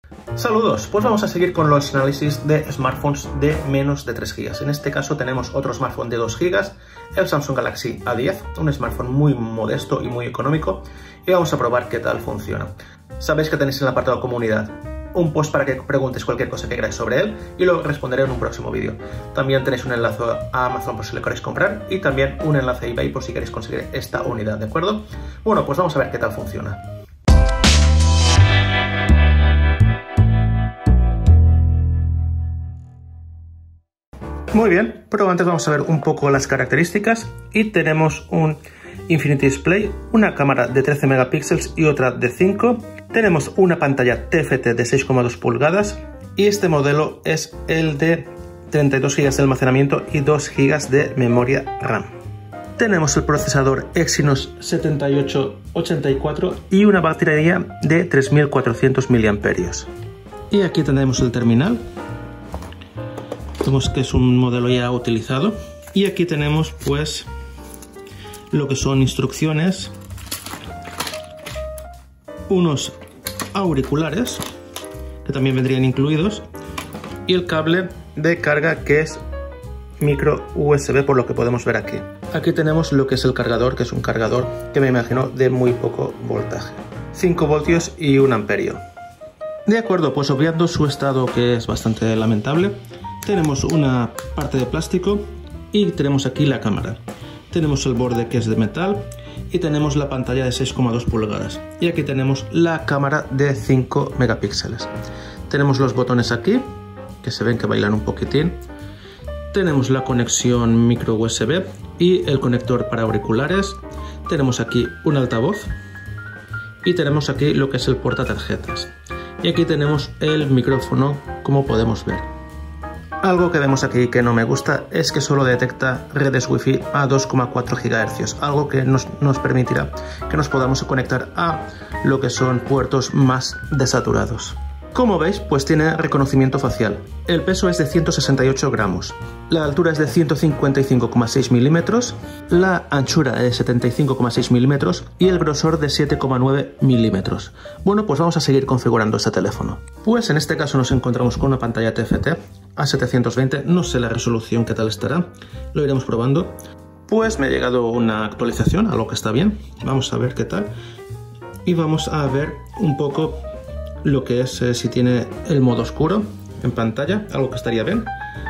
Saludos, pues vamos a seguir con los análisis de smartphones de menos de 3 GB. En este caso tenemos otro smartphone de 2 GB, el Samsung Galaxy A10, un smartphone muy modesto y muy económico, y vamos a probar qué tal funciona. Sabéis que tenéis en el apartado comunidad un post para que preguntes cualquier cosa que queráis sobre él y lo responderé en un próximo vídeo. También tenéis un enlace a Amazon por si lo queréis comprar y también un enlace a eBay por si queréis conseguir esta unidad, ¿de acuerdo? Bueno, pues vamos a ver qué tal funciona. Muy bien, pero antes vamos a ver un poco las características y tenemos un Infinity Display, una cámara de 13 megapíxeles y otra de 5. Tenemos una pantalla TFT de 6,2 pulgadas y este modelo es el de 32 GB de almacenamiento y 2 GB de memoria RAM. Tenemos el procesador Exynos 7884 y una batería de 3400 mAh. Y aquí tenemos el terminal. Vemos que es un modelo ya utilizado y aquí tenemos pues lo que son instrucciones, unos auriculares que también vendrían incluidos y el cable de carga que es micro USB, por lo que podemos ver aquí. Aquí tenemos lo que es el cargador, que es un cargador que me imagino de muy poco voltaje, 5 voltios y 1 amperio. De acuerdo, pues obviando su estado, que es bastante lamentable, tenemos una parte de plástico y tenemos aquí la cámara. Tenemos el borde que es de metal y tenemos la pantalla de 6,2 pulgadas. Y aquí tenemos la cámara de 5 megapíxeles. Tenemos los botones aquí, que se ven que bailan un poquitín. Tenemos la conexión micro USB y el conector para auriculares. Tenemos aquí un altavoz y tenemos aquí lo que es el portatarjetas. Y aquí tenemos el micrófono, como podemos ver. Algo que vemos aquí que no me gusta es que solo detecta redes Wi-Fi a 2,4 GHz, algo que nos permitirá que nos podamos conectar a lo que son puertos más desaturados. Como veis, pues tiene reconocimiento facial. El peso es de 168 gramos, la altura es de 155,6 milímetros, la anchura es de 75,6 milímetros y el grosor de 7,9 milímetros. Bueno, pues vamos a seguir configurando este teléfono. Pues en este caso nos encontramos con una pantalla TFT a 720, no sé la resolución qué tal estará, lo iremos probando. Pues me ha llegado una actualización, algo que está bien, vamos a ver qué tal y vamos a ver un poco lo que es si tiene el modo oscuro en pantalla, algo que estaría bien.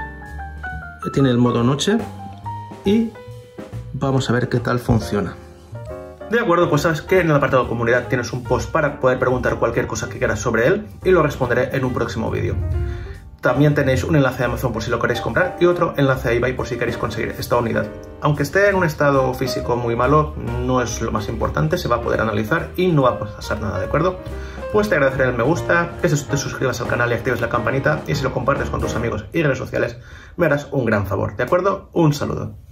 Tiene el modo noche y vamos a ver qué tal funciona. De acuerdo, pues sabes que en el apartado de comunidad tienes un post para poder preguntar cualquier cosa que quieras sobre él y lo responderé en un próximo vídeo. También tenéis un enlace a Amazon por si lo queréis comprar y otro enlace a eBay por si queréis conseguir esta unidad. Aunque esté en un estado físico muy malo, no es lo más importante, se va a poder analizar y no va a pasar nada, ¿de acuerdo? Pues te agradeceré el me gusta, que te suscribas al canal y actives la campanita y si lo compartes con tus amigos y redes sociales me harás un gran favor, ¿de acuerdo? Un saludo.